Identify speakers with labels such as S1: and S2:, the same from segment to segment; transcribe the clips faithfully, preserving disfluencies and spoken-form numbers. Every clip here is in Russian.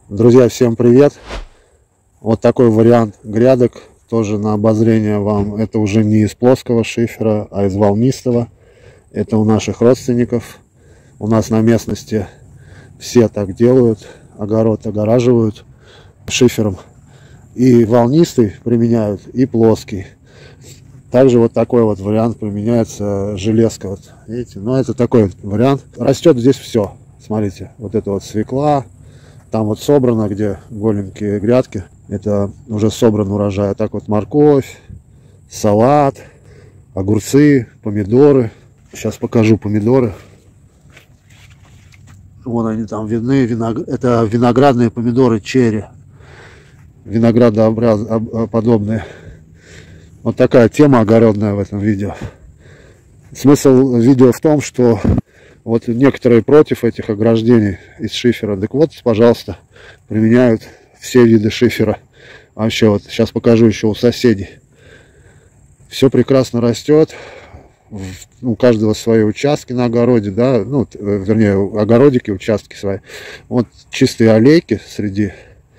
S1: Друзья, всем привет! Вот такой вариант грядок тоже на обозрение вам. Это уже не из плоского шифера, а из волнистого. Это у наших родственников. У нас на местности все так делают. Огород огораживают шифером. И волнистый применяют, и плоский. Также вот такой вот вариант применяется железка. Вот, видите? Но это такой вот вариант. Растет здесь все. Смотрите, вот это вот свекла. Там вот собрано, где голенькие грядки. Это уже собран урожай. А так вот морковь, салат, огурцы, помидоры. Сейчас покажу помидоры. Вон они там видны. Виног... Это виноградные помидоры черри. Виноградоподобные. Вот такая тема огородная в этом видео. Смысл видео в том, что вот некоторые против этих ограждений из шифера. Так вот, пожалуйста, применяют все виды шифера. Вообще, вот сейчас покажу еще у соседей. Все прекрасно растет. У каждого свои участки на огороде, да, ну, вернее, огородики, участки свои. Вот чистые аллейки среди,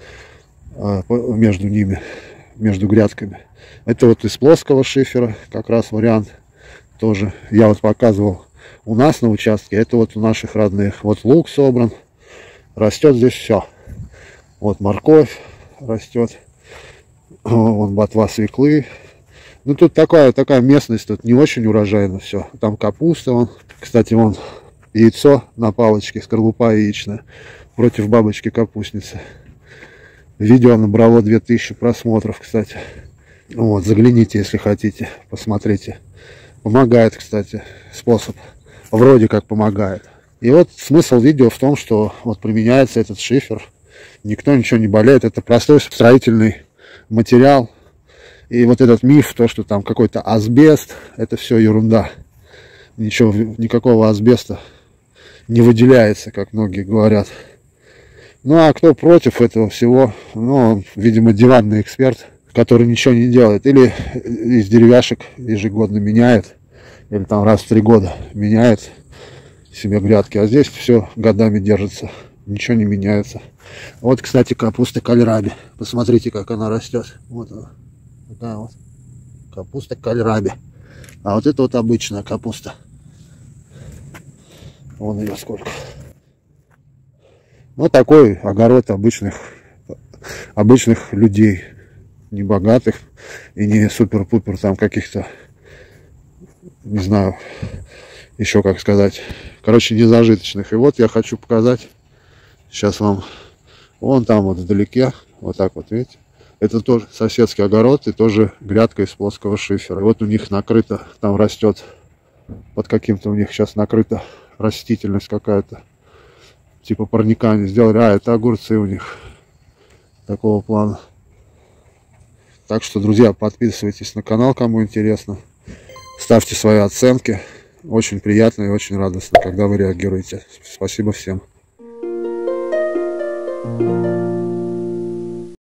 S1: между ними, между грядками. Это вот из плоского шифера, как раз вариант тоже. Я вот показывал у нас на участке, это вот у наших родных. Вот лук собран, растет здесь все. Вот морковь растет, вон ботва свеклы. Ну тут такая, такая местность, тут не очень урожайно все. Там капуста, вон. Кстати, вон яйцо на палочке, скорлупа яичная, против бабочки-капустницы. Видео набрало две тысячи просмотров, кстати. Вот, загляните, если хотите, посмотрите. Помогает, кстати, способ. Вроде как помогает. И вот смысл видео в том, что вот применяется этот шифер. Никто ничего не болеет. Это простой строительный материал. И вот этот миф, то, что там какой-то асбест, это все ерунда. Ничего, никакого асбеста не выделяется, как многие говорят. Ну а кто против этого всего? Ну, видимо, диванный эксперт, который ничего не делает. Или из деревяшек ежегодно меняет. Или там раз в три года меняет себе грядки. А здесь все годами держится. Ничего не меняется. Вот, кстати, капуста кальраби. Посмотрите, как она растет. Вот она. Такая вот капуста кальраби. А вот это вот обычная капуста. Вон ее сколько. Вот такой огород обычных, обычных людей. Не богатых и не супер-пупер там каких-то, не знаю, еще как сказать. Короче, не зажиточных. И вот я хочу показать сейчас вам. Вон там вот вдалеке. Вот так вот, видите? Это тоже соседский огород и тоже грядка из плоского шифера. И вот у них накрыто, там растет, под каким-то у них сейчас накрыта растительность какая-то. Типа парника они сделали. А, это огурцы у них такого плана. Так что, друзья, подписывайтесь на канал, кому интересно. Ставьте свои оценки. Очень приятно и очень радостно, когда вы реагируете. Спасибо всем.